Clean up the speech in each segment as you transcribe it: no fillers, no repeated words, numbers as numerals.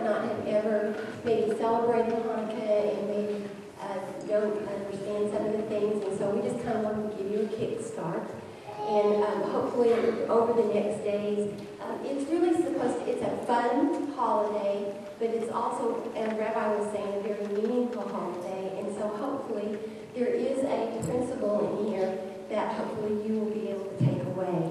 not have ever maybe celebrated Hanukkah and maybe don't understand some of the things. And so we just kind of wanted to give you a kickstart. And hopefully over the next days, it's really it's a fun holiday, but it's also, as Rabbi was saying, a very meaningful holiday. And so hopefully there is a principle in here that hopefully you will be able to take away.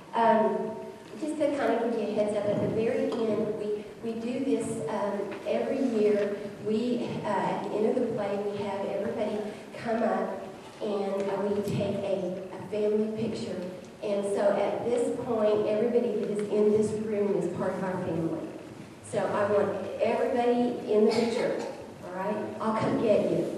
Just to kind of give you a heads up, at the very end, we do this every year. At the end of the play, we have everybody come up and we take a family picture. And so at this point, everybody that is in this room is part of our family. So I want everybody in the picture, all right? I'll come get you.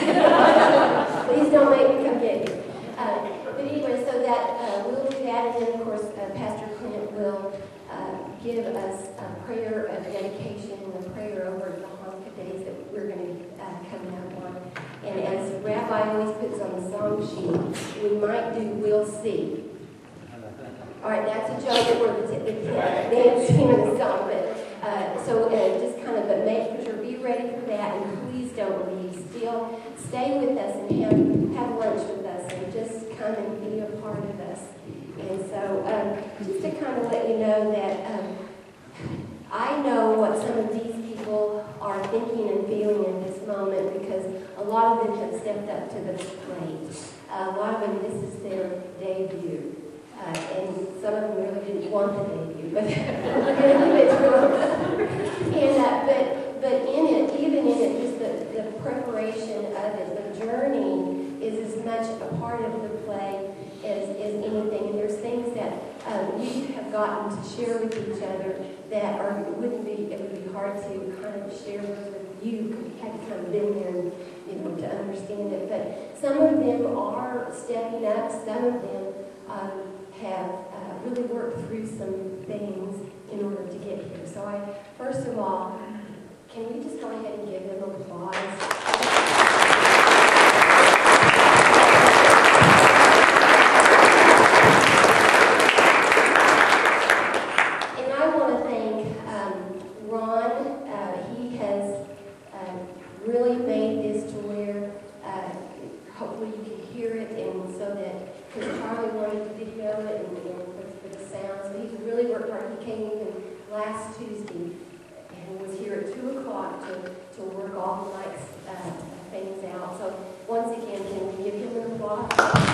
Please don't make me come get you. But anyway, so that we'll do that, and then of course Pastor Clint will give us a prayer of dedication and a prayer over the Hanukkah days that we're going to be coming up on. And as Rabbi always puts on the song sheet, we might do "We'll See." All right, that's a joke where the dancing and the song, but so just kind of, but make sure be ready for that, and please don't leave. Still stay with us and have lunch with us, and just come and be a part of us. And so just to kind of let you know that I know what some of these people are thinking and feeling in this moment, because a lot of them have stepped up to the plate. A lot of them, this is their debut. And some of them really didn't want the debut, but we're going to give it to them. And, but in it, even in it, just the preparation of it, the journey is as much a part of the play as anything. And there's things that we have gotten to share with each other that it would be hard to kind of share with you, because you had to kind of been there and, to understand it. But some of them are stepping up. Some of them have really worked through some things in order to get here. So first of all, can we just go ahead and give them applause? And I want to thank Ron. He has really made this to where hopefully you can hear it, and so that, because Charlie wanted to video it and for the sound, so he's really worked hard. He came even last Tuesday and was here at 2 o'clock to work all the lights things out. So once again, can we give him an applause?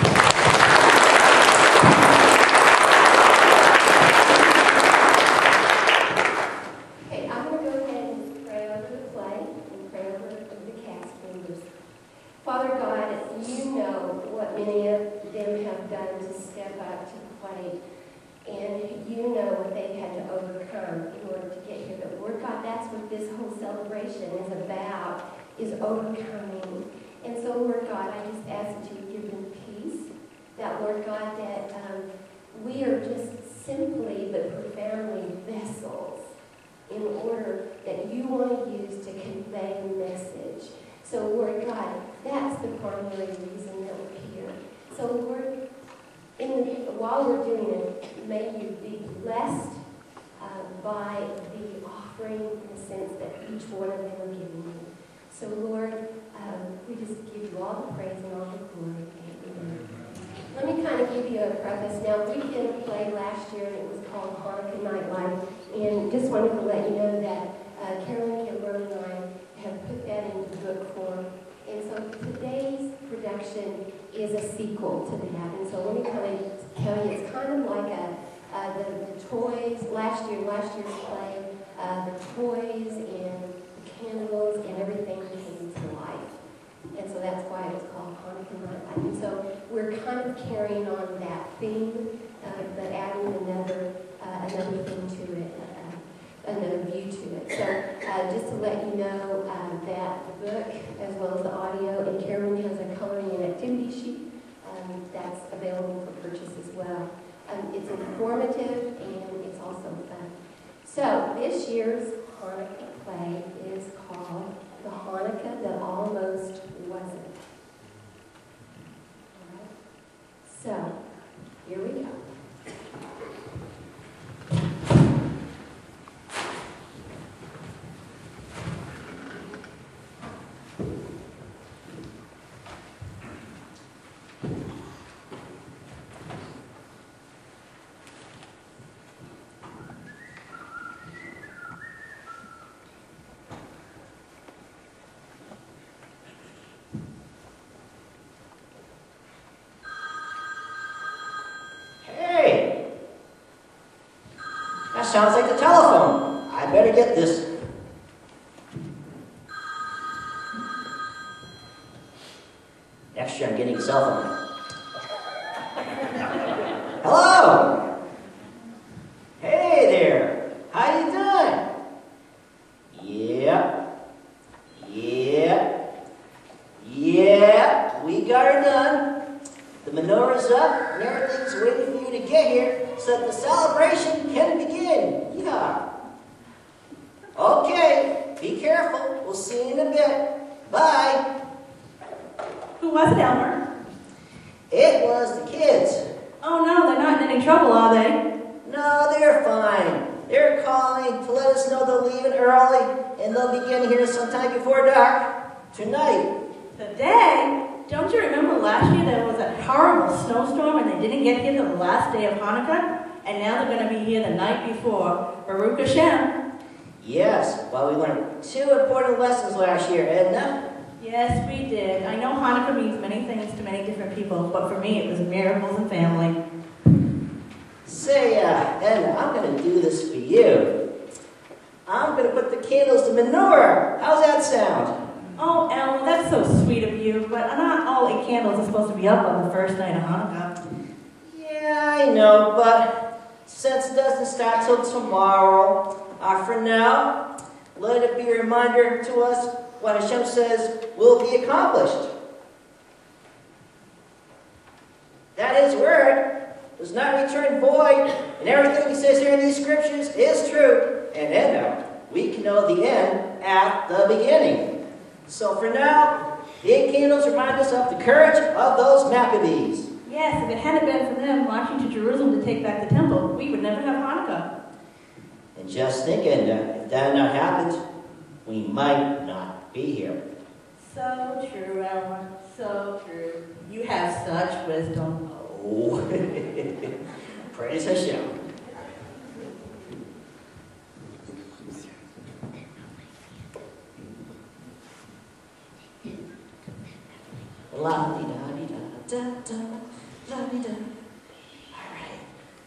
Okay, I'm going to go ahead and pray over the play and pray over the cast members. Father God, you know what many of them have done to step up to the plate, and you know what they've had to overcome in order to get here. But Lord God, that's what this whole celebration is about, is overcoming. And so, Lord God, I just ask that you give them peace, that, Lord God, that we are just simply but profoundly vessels in order that you want to use to convey a message. So, Lord God, that's the primary reason that we're here. So, Lord, while we're doing it, may you be blessed by the offering, in the sense that each one of them are giving you. So, Lord, we just give you all the praise and all the glory. Amen. Let me kind of give you a preface. Now, we did a play last year, and it was called Hanukkah Nightlife. And just wanted to let you know that Carolyn Kimberly and I have put that into book form. And so today's production is a sequel to that. And so let me kind of tell you, it's kind of like the toys, last year's play, the toys and the candles and everything came to life. And so that's why it was called Hanukkah Nightlife. And so we're kind of carrying on that theme, but adding another thing to it, another view to it. So just to let you know that the book, as well as the audio, and Carolyn has a coloring and activity sheet that's available for purchase as well. It's informative and it's also fun. So this year's Hanukkah play is called The Hanukkah That Almost Wasn't. All right. So here we go. sounds like the telephone. I better get this. Next year I'm getting a cell phone. Hello! Hey there! How you doing? Yeah, we got her done. The menorah's up and everything's waiting for you to get here so that the celebration can begin. Yeah. Okay, be careful. We'll see you in a bit. Bye. Who was it, Elmer? It was the kids. Oh no, they're not in any trouble, are they? No, they're fine. They're calling to let us know they're leaving early and they'll be getting here sometime before dark tonight. Today? Don't you remember last year there was a horrible snowstorm and they didn't get here till the last day of Hanukkah? And now they're going to be here the night before. Baruch Hashem. Yes, well, we learned 2 important lessons last year, Edna. Yes, we did. I know Hanukkah means many things to many different people, but for me it was miracles and family. Say, Edna, I'm going to do this for you. I'm going to put the candles to menorah. How's that sound? Oh, Ellen, that's so sweet of you, but not all 8 candles are supposed to be up on the first night of Hanukkah. Yeah, I know, but since it doesn't start till tomorrow, for now, let it be a reminder to us what Hashem says will be accomplished. That His word does not return void, and everything He says here in these scriptures is true. And Edna, we can know the end at the beginning. So for now, the 8 candles remind us of the courage of those Maccabees. Yes, if it hadn't been for them marching to Jerusalem to take back the temple, we would never have Hanukkah. And just think, Edna, if that had not happened, we might not be here. So true, Ellen. So true. You have such wisdom. Oh, praise Hashem. La-di-da-di-da-da-da, la-di-da. All right.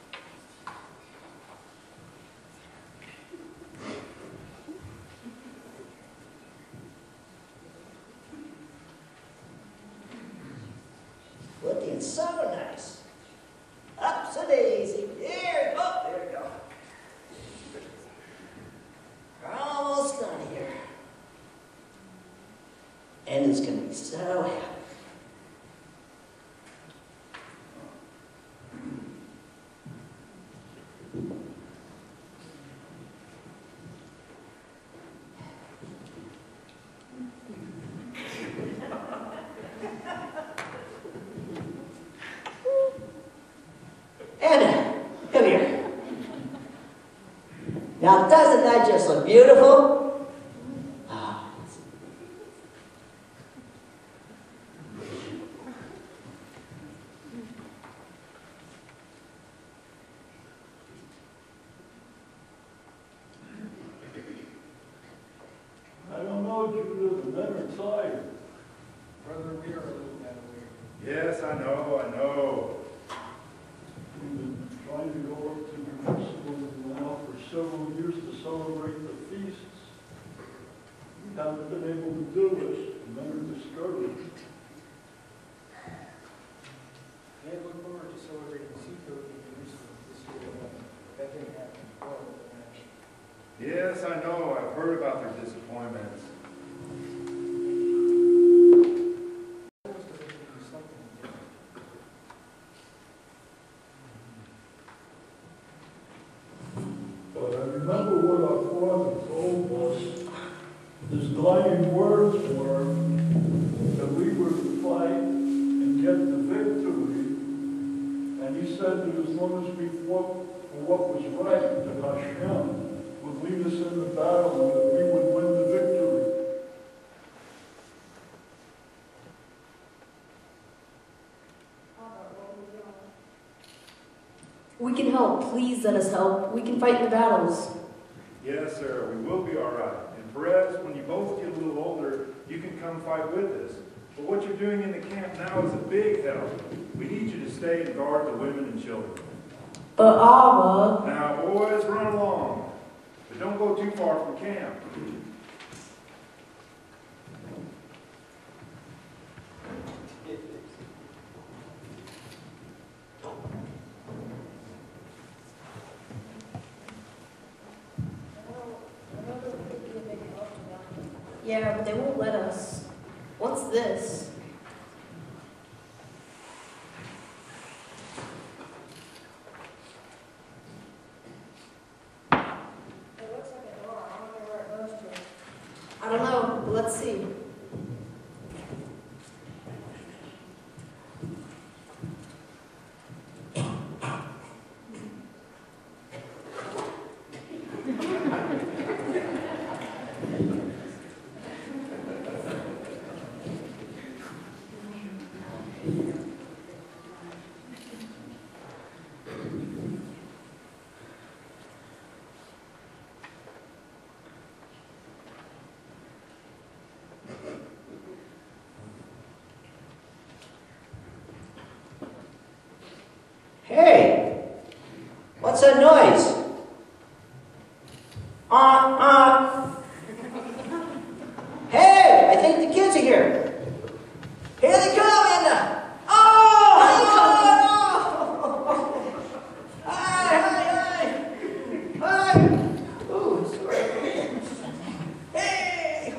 Looking so nice. Up so daisy. There we go. We're almost done here. And it's going to be so happy. Anna, come here. Now, doesn't that just look beautiful? Oh. I don't know, Judah, the men are tired. Brother, we are a little bit away. Yes, I know. We've been trying to go up to Jerusalem now for several years to celebrate the feasts. We haven't been able to do it. The men are discouraged. Yeah, look forward to celebrating Seacoast in Jerusalem this year. That didn't happen before. Yes, I know. I've heard about their disappointments. But I remember what our father told us. His dying words were that we were to fight and get the victory. And he said that as long as we fought for what was right, that Hashem would lead us in the battle and that we would win the victory. We can help. Please let us help. We can fight in the battles. Yes, sir. We will be all right. And Perez, when you both get a little older, you can come fight with us. But what you're doing in the camp now is a big help. We need you to stay and guard the women and children. But Abba, Now, boys, run along. But don't go too far from camp. yeah, but they won't let us. What's this? It looks like a door. I wonder where it goes to. I don't know, but let's see. Hey, what's that noise? Hey, I think the kids are here. Here they come, Edna. Oh, hi. Hi. Ooh, sorry. Hey.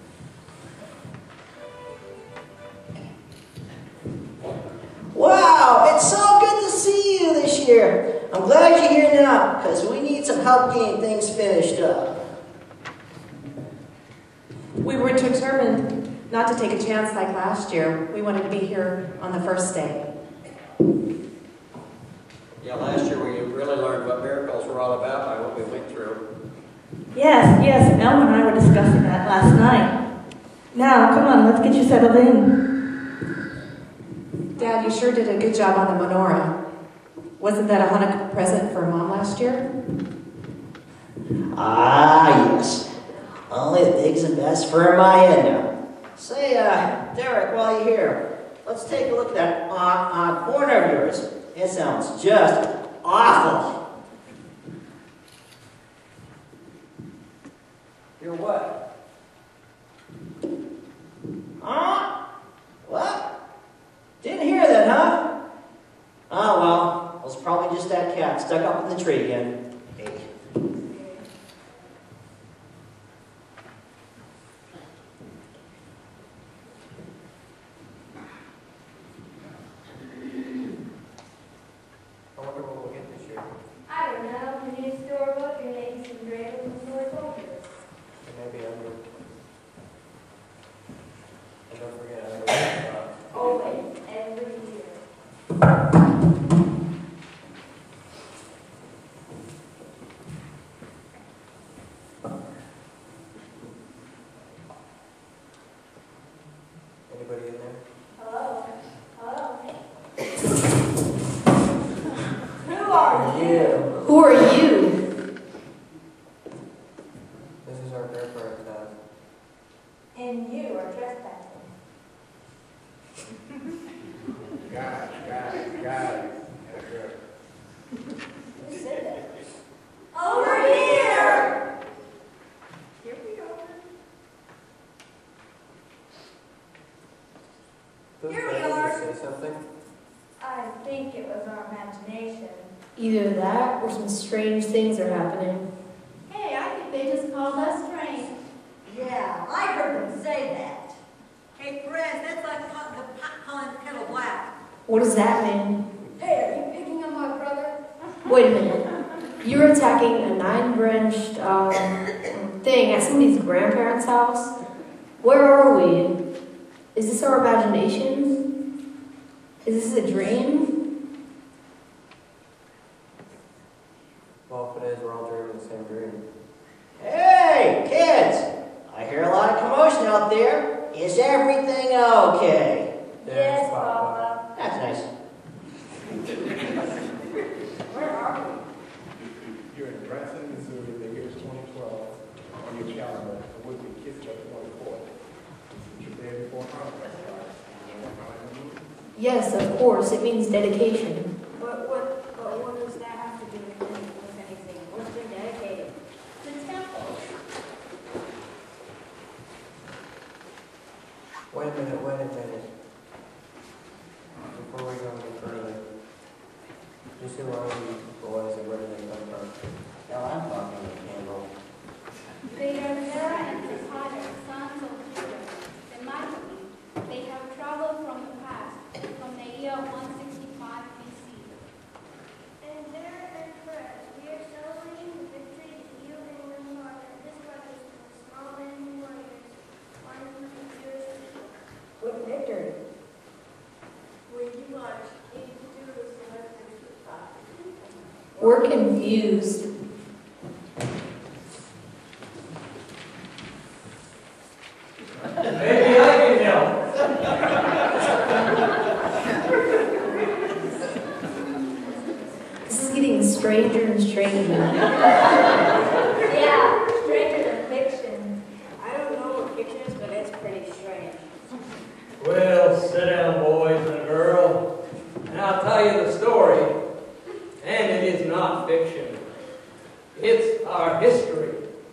Wow, it's so good to see you this year. I'm glad you're here now, because we need some help getting things finished up. We were determined not to take a chance like last year. We wanted to be here on the first day. Yeah, last year we really learned what miracles were all about by what we went through. Yes, Elma and I were discussing that last night. Now, come on, let's get you settled in. Dad, you sure did a good job on the menorah. Wasn't that a Hanukkah present for Mom last year? Ah, yes. Only the bigs and best for my Edna. Say, Derek, while you're here, let's take a look at that corner of yours. It sounds just awful. You're what? Huh? What? Didn't hear that, huh? Oh, well, it was probably just that cat stuck up in the tree again. Hey. I wonder what we'll get this year. I don't know. The new storybook and maybe some dragons and toy soldiers. Maybe and don't forget, Always, every year. anybody in there? Hello? Hello? Who are you? Who are you? This is our grandparents' house. And you are trespassing. Got it. That's good. Who said that? Over here! Here we go. Those Here we guys are. Say something? I think it was our imagination. Either that or some strange things are happening. Hey, I think they just called us strange. Yeah, I heard them say that. Hey, Perez, that's like the pot calling the kettle black. What does that mean? Hey, are you picking on my brother? Wait a minute. You're attacking a 9-branched thing at somebody's grandparents' house? Where are we? Is this our imagination? Is this a dream? Well, if it is, we're all dreaming the same dream. Hey, kids! I hear a lot of commotion out there. Is everything okay? Yes, Papa. That's nice. Where are we? You're in Branson, Missouri. The year is 2012. On your calendar, it would be Kislev 24th. It's your day before Hanukkah. Yes, of course. It means dedication. But what does that have to do with anything? What's been dedicated? The temple. Wait a minute. Before we go any further, just who are these boys and where do they come from? Now I'm talking to Campbell. They are Zerah and Zechariah, sons of Judah, the mighty. They have traveled from the past, from the year 165 BC. And Zerah and Perez, we are celebrating the victory that you and your father, his brothers, and the small men and warriors, won from the Jewish people. What victory? When you marched into Jerusalem and fought the people. We're confused. Maybe I can help. This is getting stranger and stranger. Yeah, stranger than fiction. I don't know what fiction is, but it's pretty strange. Well, sit down, boys and girl, and I'll tell you the story. And it is not fiction. It's our history.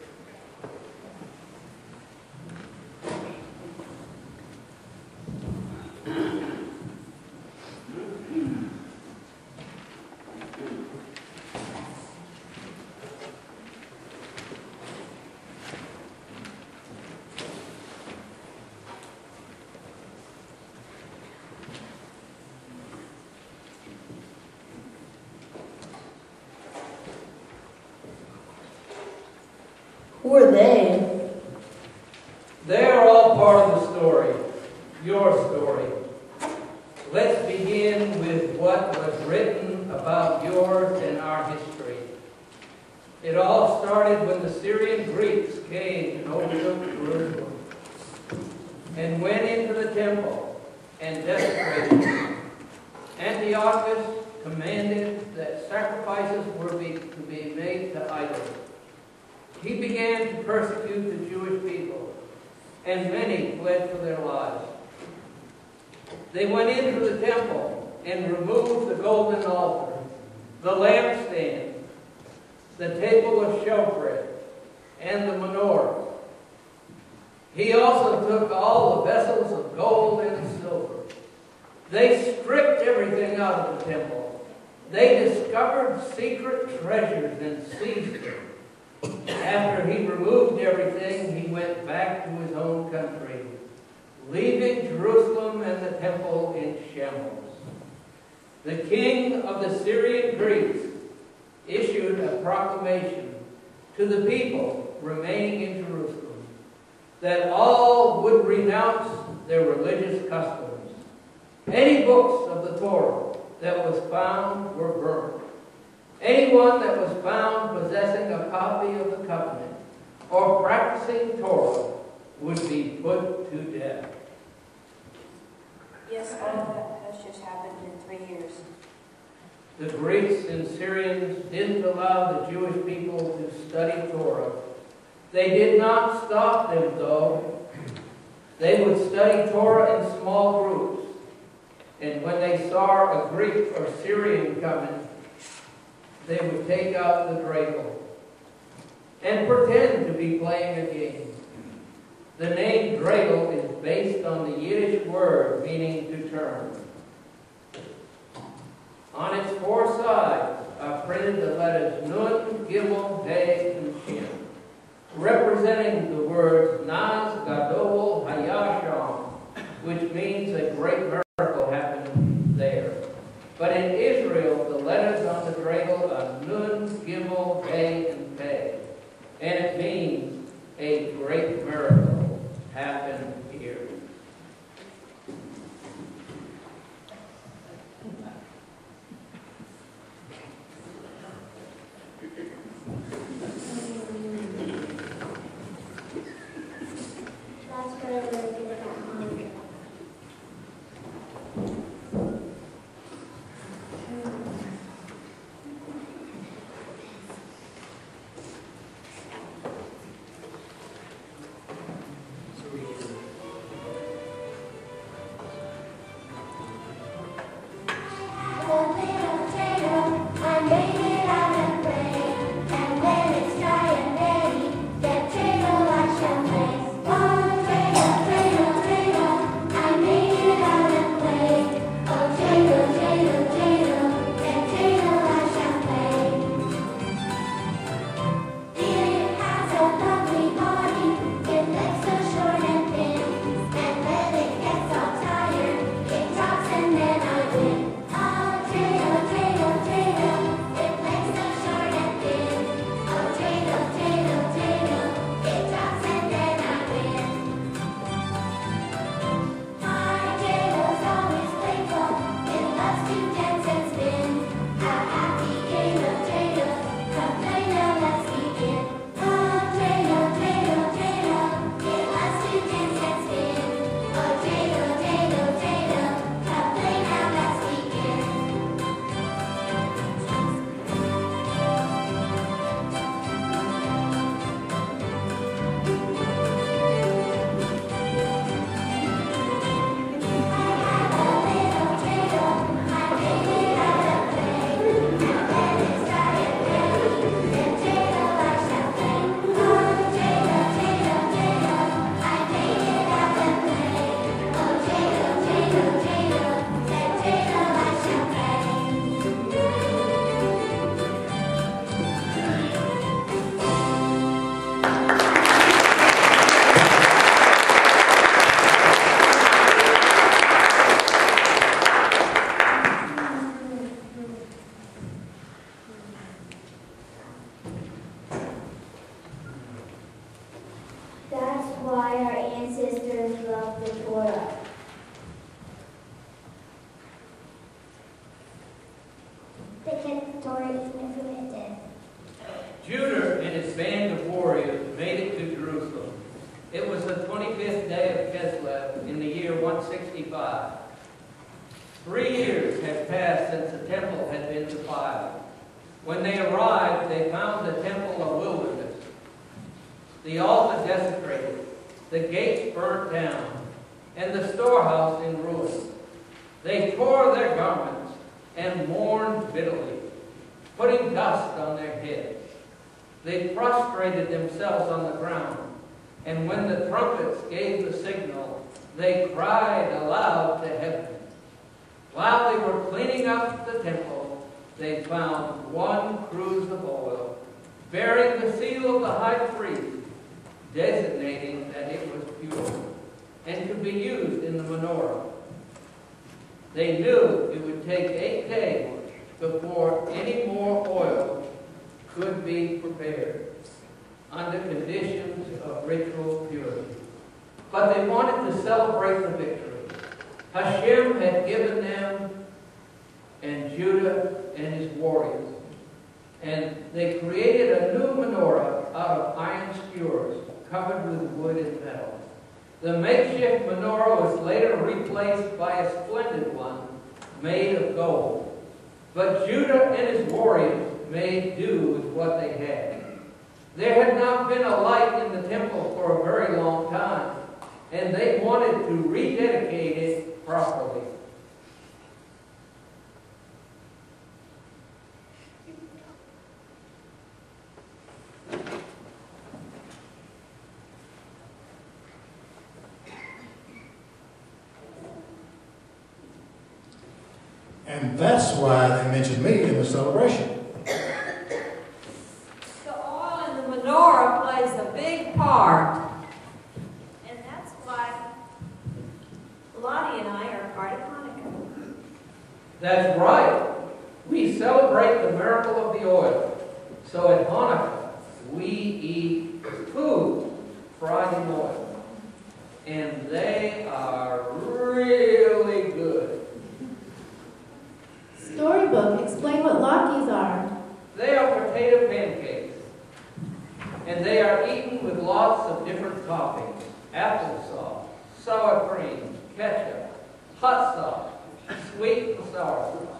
Who are they? They are all part of the story, your story. Let's begin with what was written about yours and our history. It all started when the Syrian Greeks came and overtook Jerusalem and went into the temple and desecrated it. Antiochus commanded that sacrifices were to be made to idols. He began to persecute the Jewish people, and many fled for their lives. They went into the temple and removed the golden altar, the lampstand, the table of showbread, and the menorah. He also took all the vessels of gold and silver. They stripped everything out of the temple. They discovered secret treasures and seized them. After he removed everything, he went back to his own country, leaving Jerusalem and the temple in shambles. The king of the Syrian Greeks issued a proclamation to the people remaining in Jerusalem that all would renounce their religious customs. Any books of the Torah that was found were burned. Anyone that was found possessing a copy of the covenant or practicing Torah would be put to death. Yes, all of that has just happened in 3 years. The Greeks and Syrians didn't allow the Jewish people to study Torah. They did not stop them, though. They would study Torah in small groups. And when they saw a Greek or Syrian coming, they would take out the dreidel and pretend to be playing a game. The name dreidel is based on the Yiddish word meaning to turn. On its 4 sides are printed the letters Nun, Gimel, Hey, and Shin, representing the words Naz, Gadol, Hayasham, which means a great miracle happened there. But in Israel, the letters on the dreidel are Nun, Gimel, Hey, and Pei. And it means a great miracle happened here. That's what I really did at home. So They kept stories and everyone did. Judah and his band of warriors made it to Jerusalem. It was the 25th day of Kislev in the year 165. 3 years had passed since the temple had been defiled. When they arrived, they found the temple a wilderness, the altar desecrated, the gates burnt down, and the storehouse in ruins. They tore their garments and mourned bitterly, putting dust on their heads. They prostrated themselves on the ground, and when the trumpets gave the signal, they cried aloud to heaven. While they were cleaning up the temple, they found 1 cruse of oil, bearing the seal of the high priest, designating that it was pure, and could be used in the menorah. They knew it would take 8 days before any more oil could be prepared under conditions of ritual purity. But they wanted to celebrate the victory Hashem had given them and Judah and his warriors. And they created a new menorah out of iron skewers covered with wood and metal. The makeshift menorah was later replaced by a splendid one made of gold. But Judah and his warriors made do with what they had. There had not been a light in the temple for a very long time, and they wanted to rededicate it properly. And that's why they mentioned me in the celebration. The oil in the menorah plays a big part. And that's why Lottie and I are part of Hanukkah. That's right. We celebrate the miracle of the oil. So at Hanukkah, we eat food fried in oil. And they are really good. Storybook, explain what latkes are. They are potato pancakes. And they are eaten with lots of different toppings. Applesauce, sour cream, ketchup, hot sauce, sweet and sour sauce.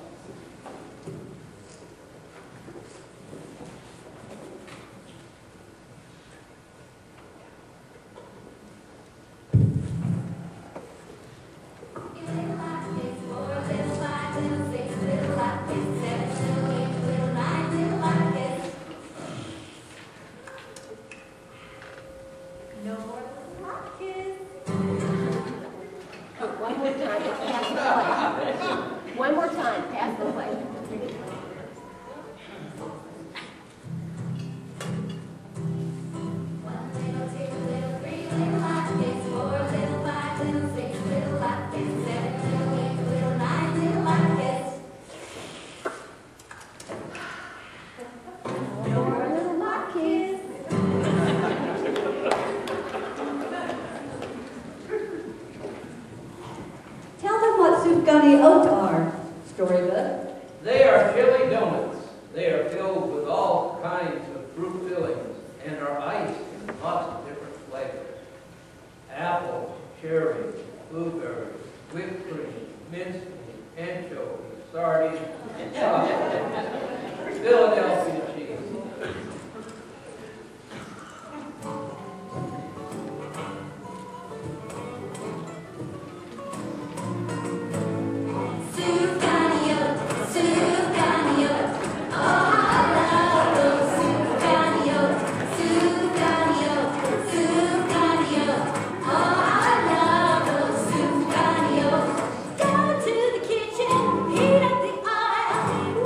One more time, pass the plate. One more time, pass the plate. They are chili donuts. They are filled with all kinds of fruit fillings and are iced in lots of different flavors. Apple, cherry, blueberry, whipped cream, minced meat, anchovies, sardines, and chocolate. Philadelphia cheese. Go to the kitchen, heat up the oil.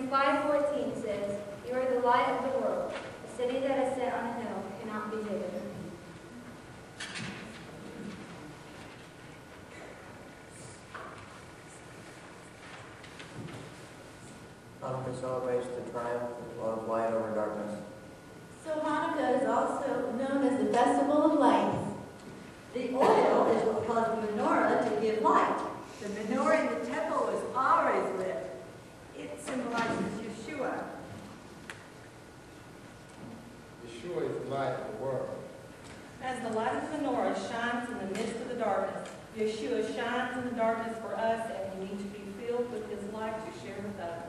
5:14 says, "You are the light of the world. A city that is set on a hill cannot be hidden." Hanukkah celebrates the triumph of light over darkness. So Hanukkah is also known as the Festival of Lights. The oil is what caused the menorah to give light. The menorah in the temple is always lit. It symbolizes Yeshua. Yeshua is the light of the world. As the light of the menorah shines in the midst of the darkness, Yeshua shines in the darkness for us, and we need to be filled with his light to share with others.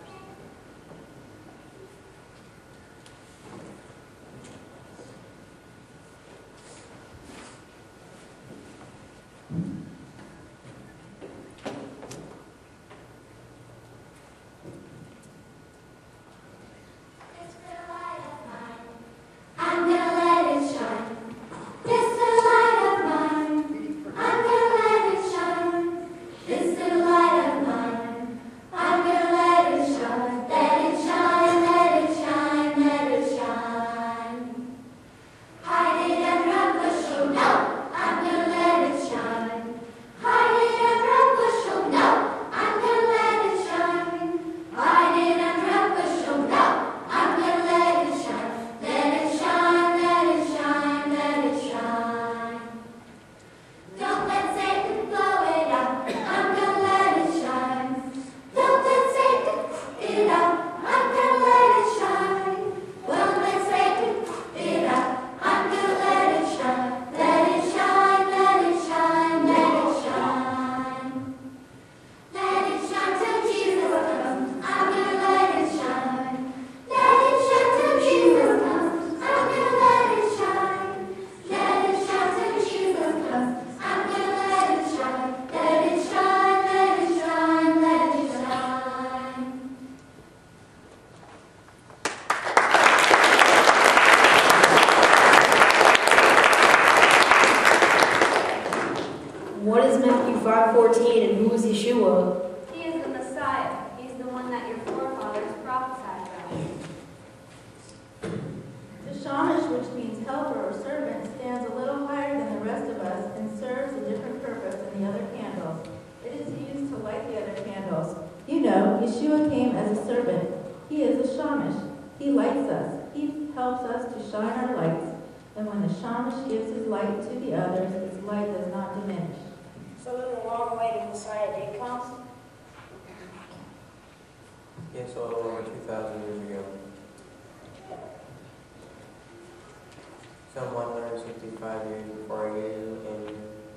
What is Matthew 5:14 and who is Yeshua? He is the Messiah. He's the one that your forefathers prophesied about. The Shamash, which means helper or servant, stands a little higher than the rest of us and serves a different purpose than the other candles. It is used to light the other candles. You know, Yeshua came as a servant. He is a Shamash. He lights us. He helps us to shine our lights. And when the Shamash gives his light to the others, his light does not diminish. So then the long-awaited Messiah did come? Yes, a little over 2,000 years ago. Some 165 years before you and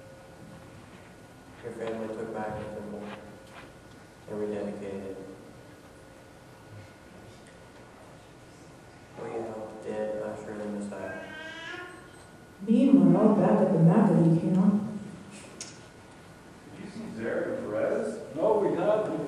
your family took back the temple and rededicated it. We helped dead usher the Messiah. Meanwhile, back at the Maccabee camp. Did you see Zara and Perez? No, we haven't.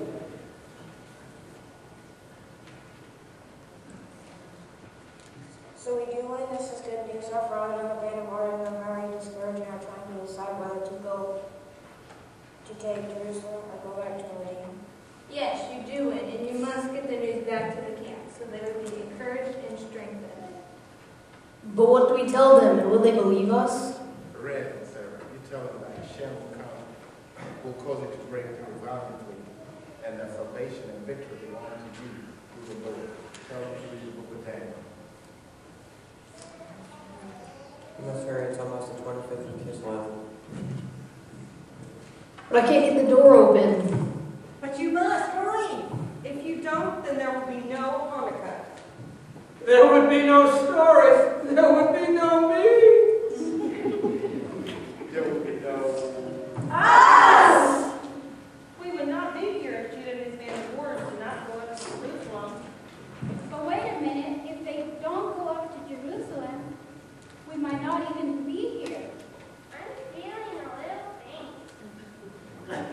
So we do win. This is good news. Our father in the band of water and are already discouraging our trying to decide whether to go to take Jerusalem or go back to Medina. Yes, you do win, and you must get the news back to the camp so they will be encouraged and strengthened. But what do we tell them, and will they believe us? Red, Sarah, you tell them that Hashem will come, will cause it to break through violently, and that salvation and victory belong to you through the Lord. Tell them to read the book of Daniel. You must hurry, it's almost the 25th of Kislev. But I can't get the door open. But you must hurry. If you don't, then there will be no Hanukkah. There would be no story. There would be no me. There will be no... Us! We would not be here if Judah and his band of warriors did not go up to Jerusalem. But wait a minute, if they don't go up to Jerusalem, we might not even be here. I'm feeling a little faint.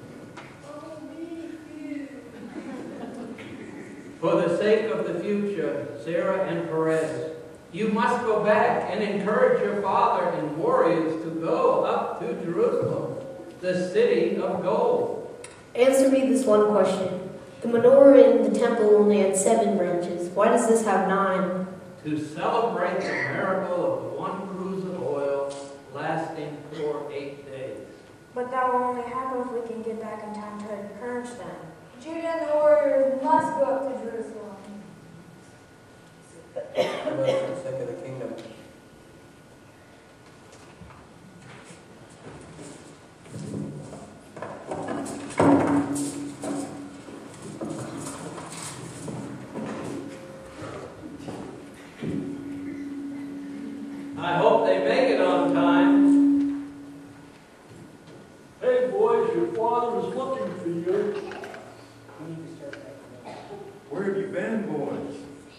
For the sake of the future, Sarah and Perez, you must go back and encourage your father and warriors to go up to Jerusalem, the city of gold. Answer me this one question. The menorah in the temple only had 7 branches. Why does this have 9? To celebrate the miracle of the one cruse of oil lasting for 8 days. But that will only happen if we can get back in time to purge them. Judah and the warriors must go up to Jerusalem. But for the sake of the kingdom. I hope they make it on time. Hey, boys, your father is looking for you. Where have you been, boys?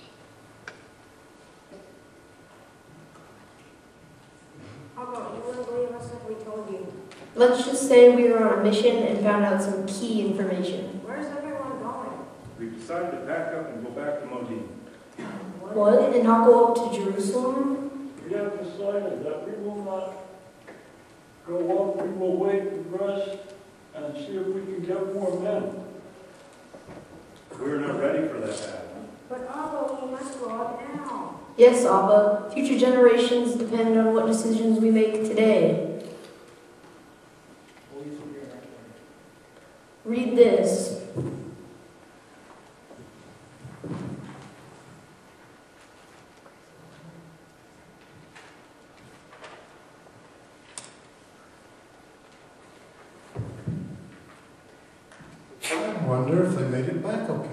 How about you wouldn't believe us if we told you? Let's just say we were on a mission and found out some key information. Where's everyone going? We've decided to pack up and go back to Modine. What? And not go up to Jerusalem? We have decided that we will not go up. We will wait and rest and see if we can get more men. We're not ready for that to happen. But Abba, we must go up now. Yes, Abba. Future generations depend on what decisions we make today. Read this. I wonder if they made it back okay.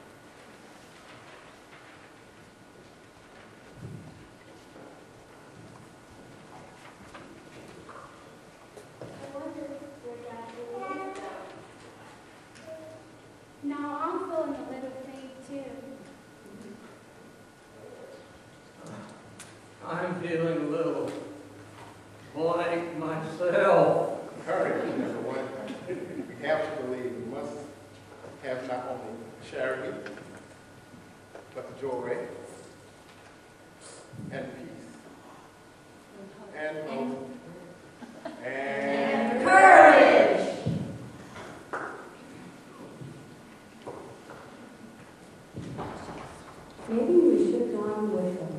No, I'm feeling a little faint too. I'm feeling a little blank myself. Courage, everyone. We have to believe. We must have not only charity, but joy and peace and hope and courage. Maybe we should go on with them.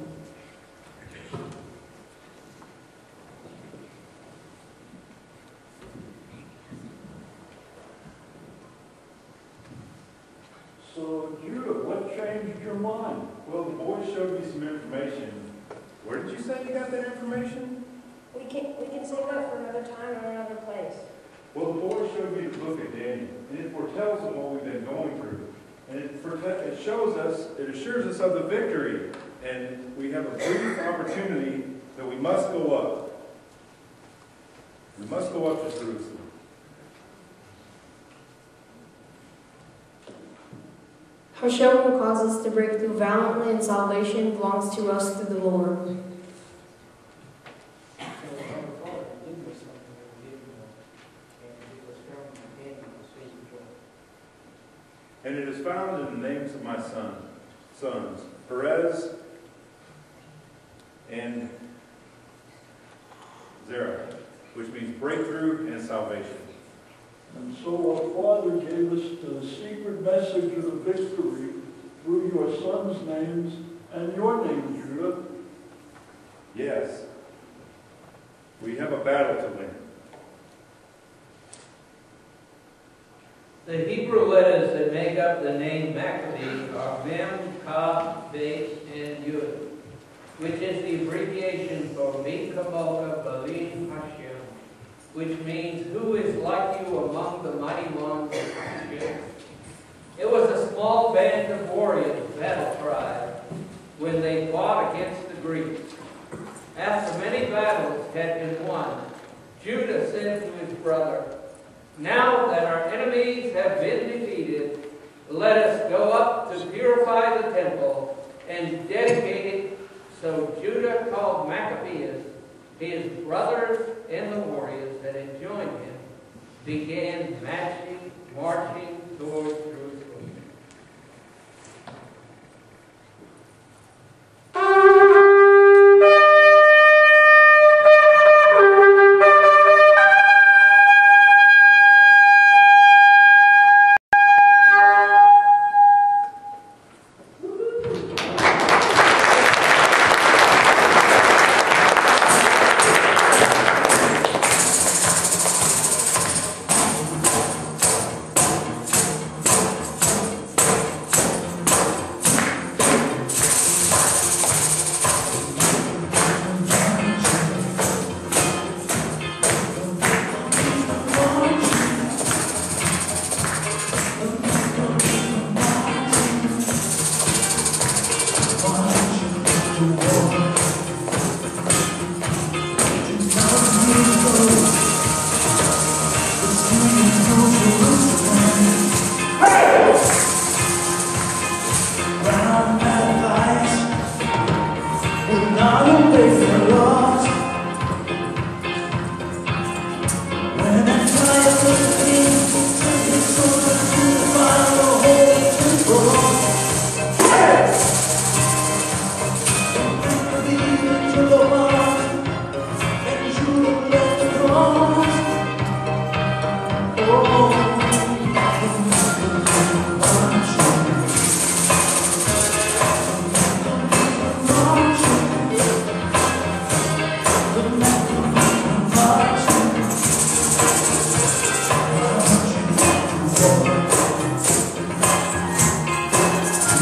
So, Judah, what changed your mind? Well, the boys showed me some information. Where did you say you got that information? We can save that for another time or another place. Well, the boys showed me the book of Daniel, and it foretells of what we've been going through. And it shows us, it assures us of the victory. And we have a brief opportunity that we must go up. We must go up to Jerusalem. Hashem will cause us to break through valiantly, and salvation belongs to us through the Lord. And it is found in the names of my sons, Perez and Zerah, which means breakthrough and salvation. And so our Father gave us the secret message of the victory through your sons' names and your name, Judah. Yes, we have a battle to win. The Hebrew letters that make up the name Maccabee are Mem, Kaf, Bet, and Yud, which is the abbreviation for Mikamoka Balim Hashem, which means, who is like you among the mighty ones of Hashem? It was a small band of warriors, battle cry, when they fought against the Greeks. After many battles had been won, Judah said to his brother, "Now that our enemies have been defeated, let us go up to purify the temple and dedicate it." So Judah called Maccabees, his brothers and the warriors that had joined him, began marching toward Jerusalem.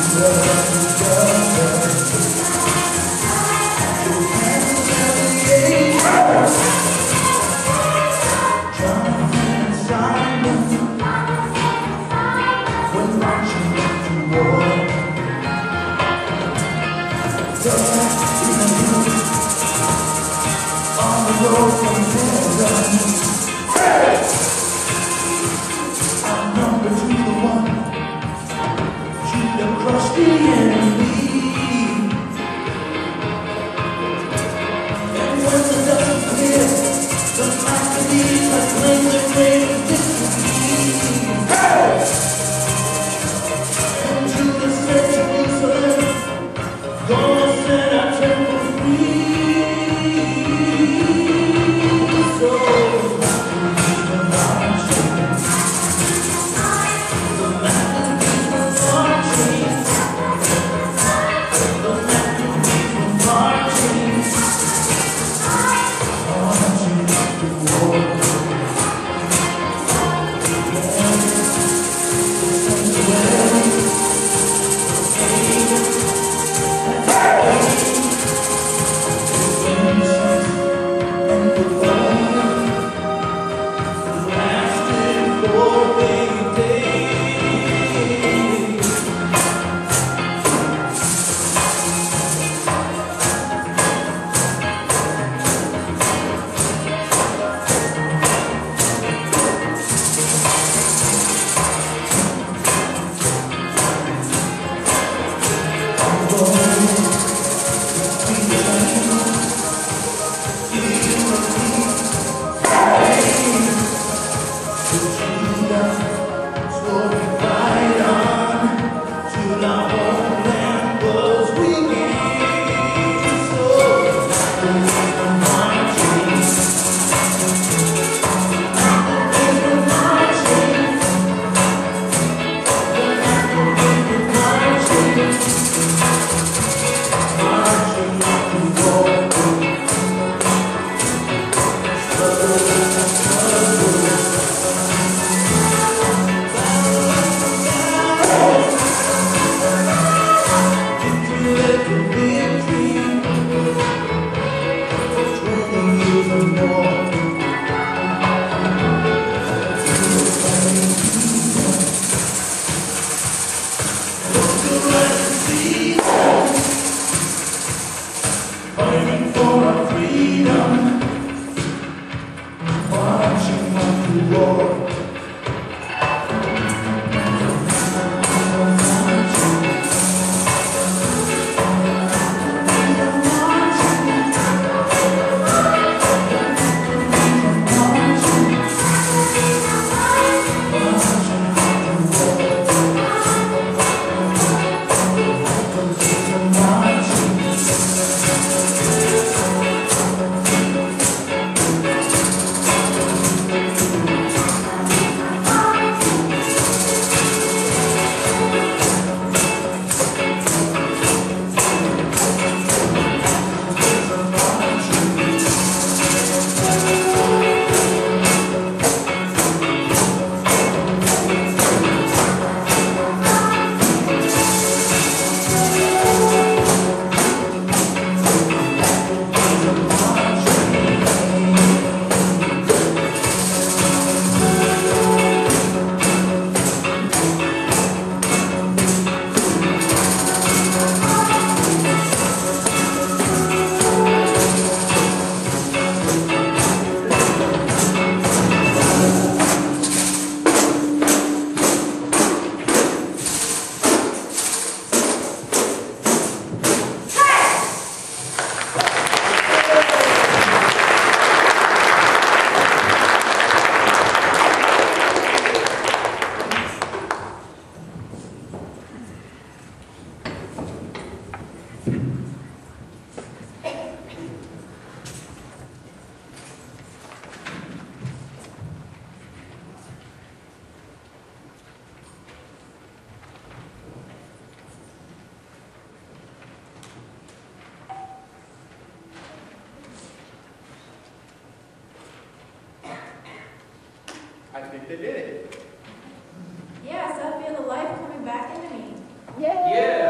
I think they did it. Yes, I feel the life coming back into me. Yeah,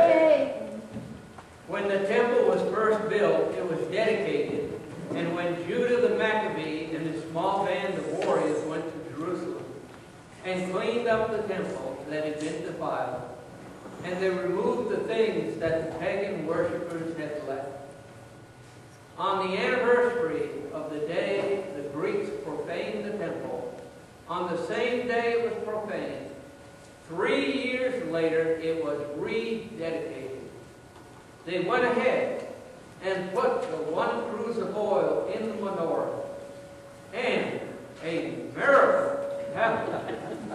up the temple that had been defiled, and they removed the things that the pagan worshippers had left. On the anniversary of the day the Greeks profaned the temple, on the same day it was profaned, 3 years later it was rededicated. They went ahead and put the 1 cruse of oil in the menorah, and a miracle happened.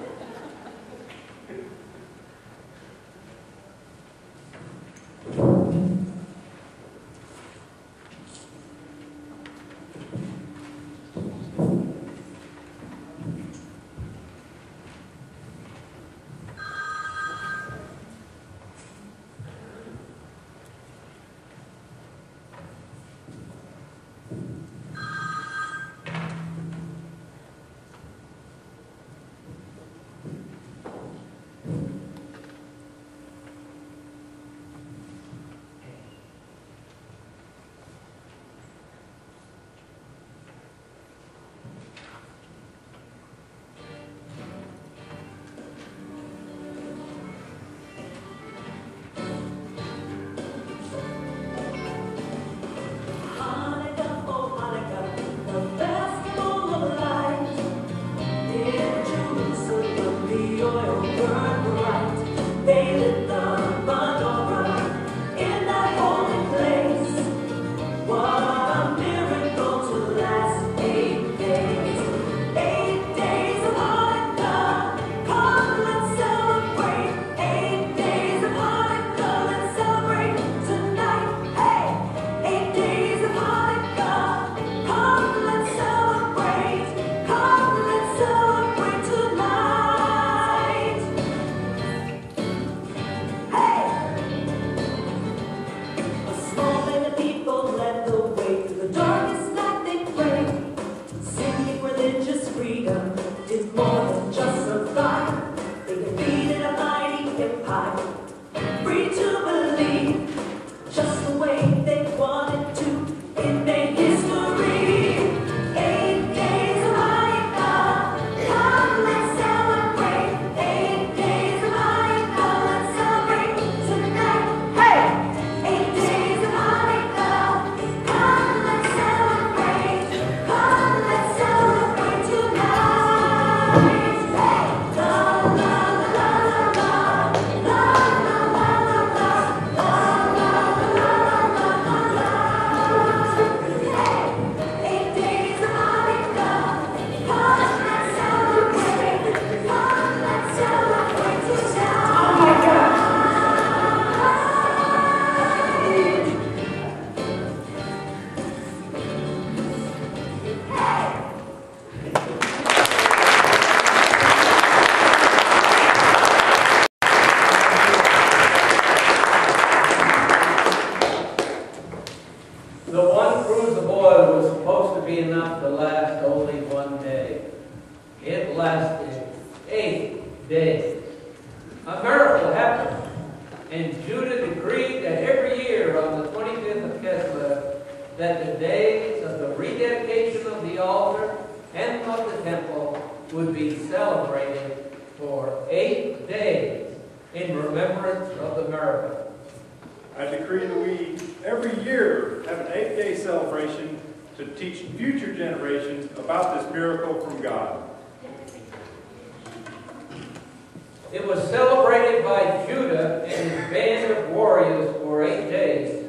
It was celebrated by Judah and his band of warriors for 8 days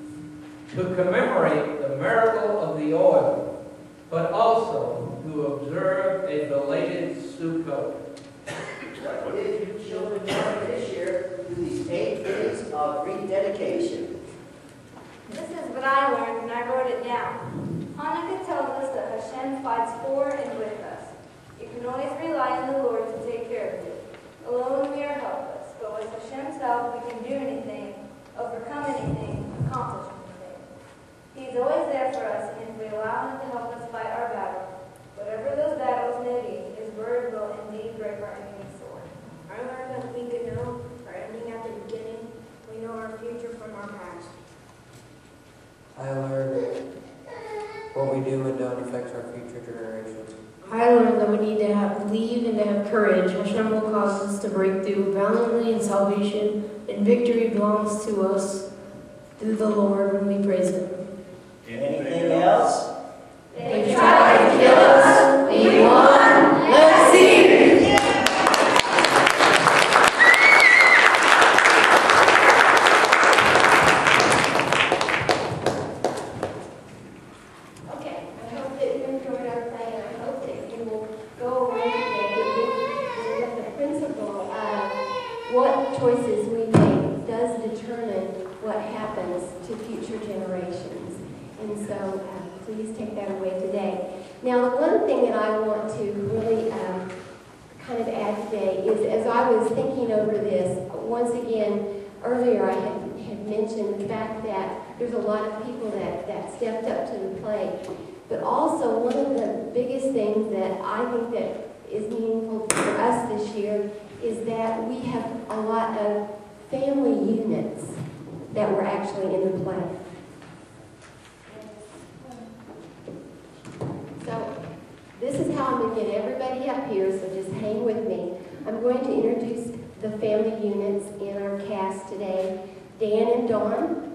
to commemorate the miracle of the oil, but also to observe a belated Sukkot. What did you children learn this year through these 8 days of rededication? This is what I learned and I wrote it down. Hanukkah tells us that Hashem fights for and with us. You can always rely on the Lord to take care of you. Alone we are helpless, but with Hashem's help we can do anything, overcome anything, accomplish anything. He is always there for us, and if we allow Him to help us fight our battles, whatever those battles may be, His word will indeed break our enemy's sword. I learned that we can know our ending at the beginning. We know our future from our past. I learned what we do and don't affects our future generations. I learned that we need to believe and to have courage. Hashem will cause us to break through valiantly in salvation, and victory belongs to us through the Lord when we praise Him. Anything else? They tried to kill us. We won. Let's see. Choices we make does determine what happens to future generations. And so please take that away today. Now, the one thing that I want to really kind of add today is, as I was thinking over this, once again, earlier I had mentioned the fact that there's a lot of people that stepped up to the plate. But also, one of the biggest things that I think that is meaningful for us this year is that we have a lot of family units that were actually in the play. So this is how I'm going to get everybody up here, so just hang with me. I'm going to introduce the family units in our cast today. Dan and Dawn.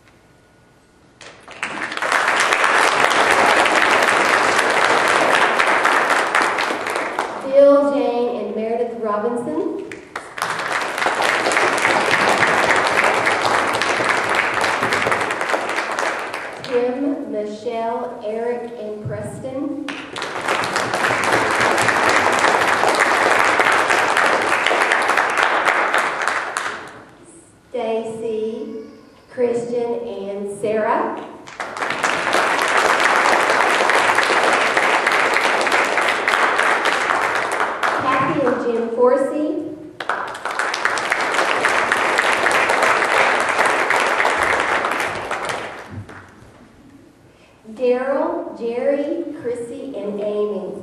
Bill, Jane, and Meredith Robinson. Tim, Michelle, Eric, and Preston. Stacy, Christian, and Sarah. Kathy and Jim Forsey. Daryl, Jerry, Chrissy, and Amy.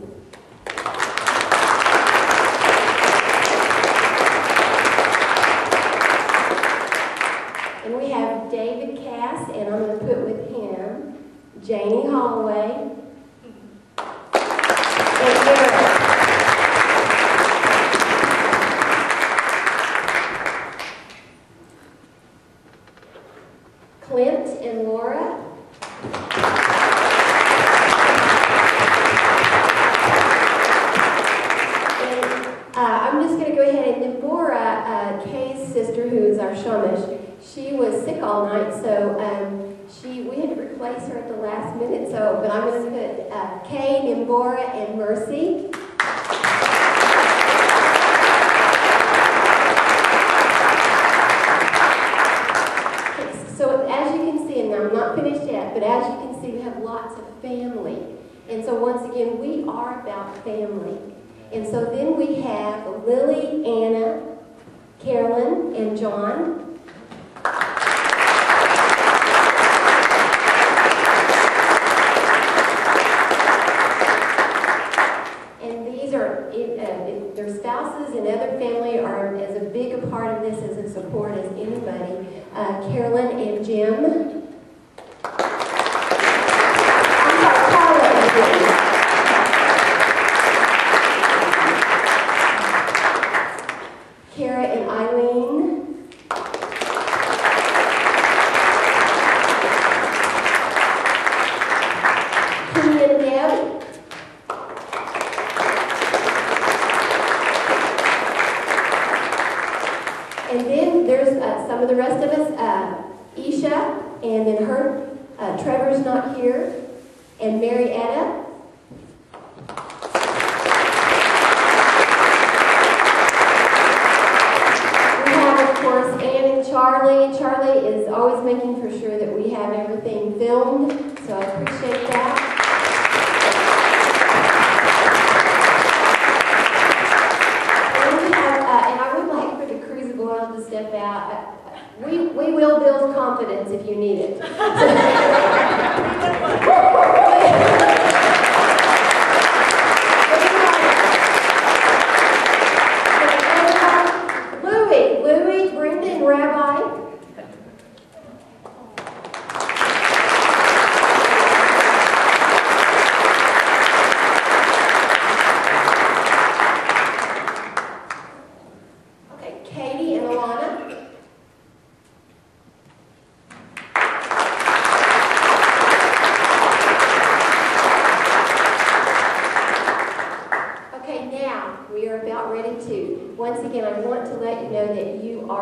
And we have David Cass, and I'm going to put with him Janie Holloway and Eric. Clint and Laura. I'm just going to go ahead and Deborah, Kay's sister, who is our shamash, she was sick all night, so we had to replace her at the last minute. But I'm going to put Kay, Deborah, and Mercy. So as you can see, and I'm not finished yet, but as you can see, we have lots of family. And so once again, we are about family. And so then we have Lily, Anna, Carolyn, and John. And these are, their spouses and other family are as a big a part of this as a support as anybody. Carolyn and Jim. Kara and Eileen. Kenny and Deb. And then there's some of the rest of us, Isha, and then her, Trevor's not here, and Marietta. Charlie. Charlie is always making for sure that we have everything filmed, so I appreciate that. And we have, and I would like for the Crucible Oil to step out. We will build confidence if you need it. Louie, Brenda, and Rabbi.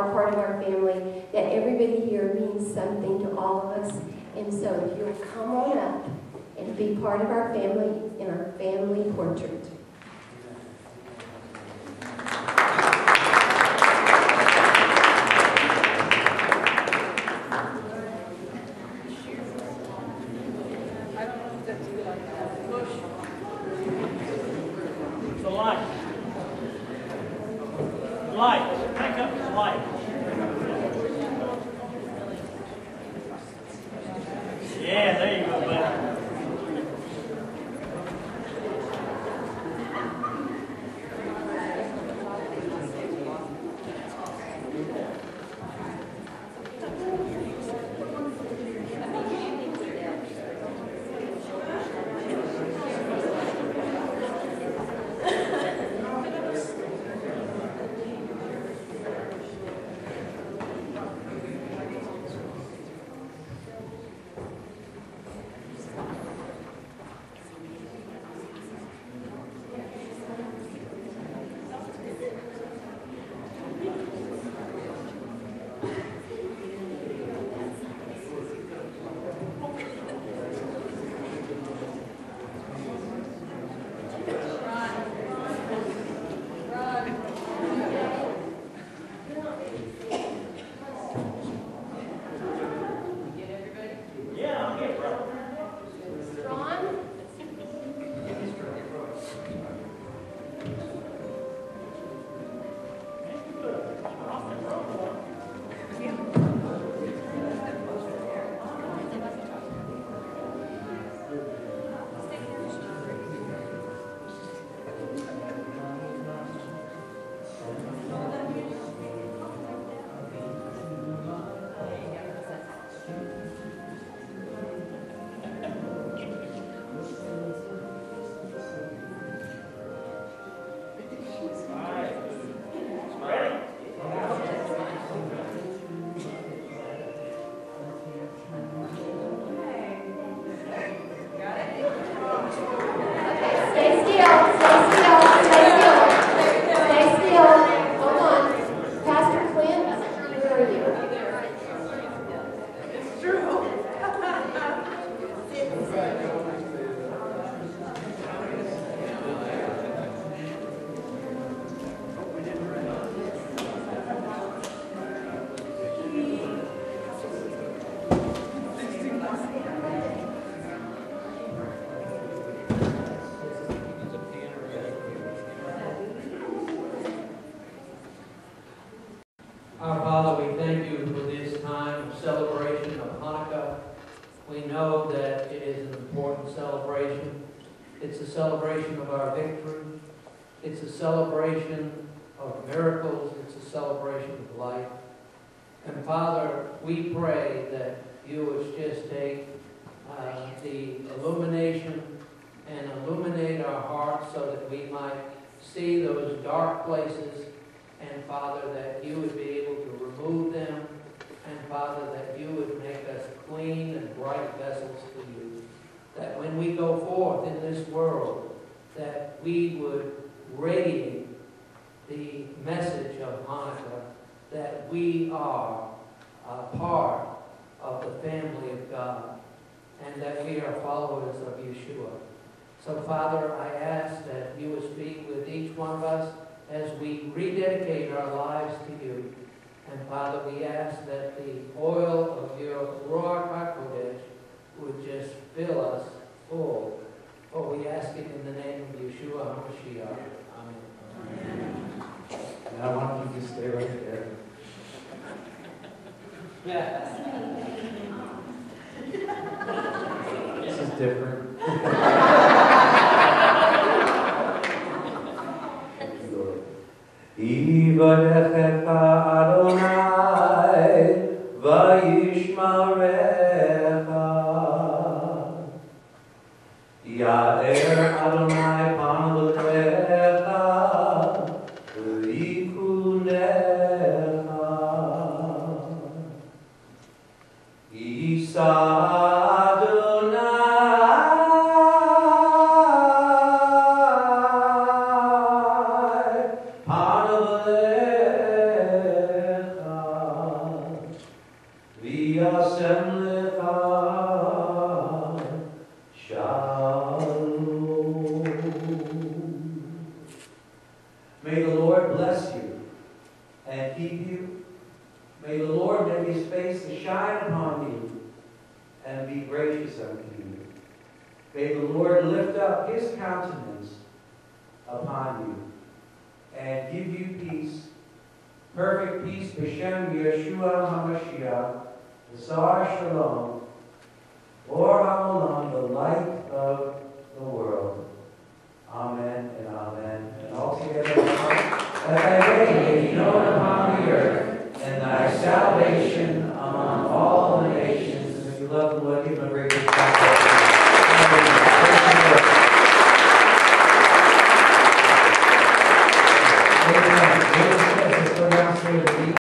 are part of our family, that everybody here means something to all of us. And so if you'll come on up and be part of our family in our family portrait. The light. Light. Pick up the light. Yeah, there you go, buddy. Our Father, we thank you for this time of celebration of Hanukkah. We know that it is an important celebration. It's a celebration of our victory. It's a celebration of miracles. It's a celebration of life. And Father, we pray that you would just take the illumination and illuminate our hearts so that we might see those dark places. And Father, that you would be able to remove them. And Father, that you would make us clean and bright vessels for you. That when we go forth in this world, that we would radiate the message of Hanukkah, that we are a part of the family of God, and that we are followers of Yeshua. So Father, I ask that you would speak with each one of us as we rededicate our lives to you. And Father, we ask that the oil of your Ruach HaKodesh would just fill us full. For we ask it in the name of Yeshua HaMashiach. Amen. Now, why don't you just stay right there? This is different. Yivadechecha Adonai vayishmarecha. Ya'er Adonai panav v'yikunecha. Yisa Adonai panav be assembled on Shalom. May the Lord bless you and keep you. May the Lord make his face to shine upon you and be gracious unto you. May the Lord lift up his countenance upon you and give you peace, perfect peace, B'Shem Yeshua HaMashiach, Sar Shalom, Or HaOlam, the light of the world. Amen and amen. And all together, that thy way may be known upon the earth, and thy salvation